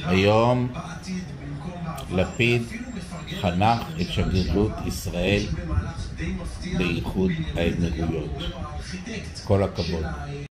היום לפיד חנך את שגרירות ישראל באיחוד האמירויות. כל הכבוד.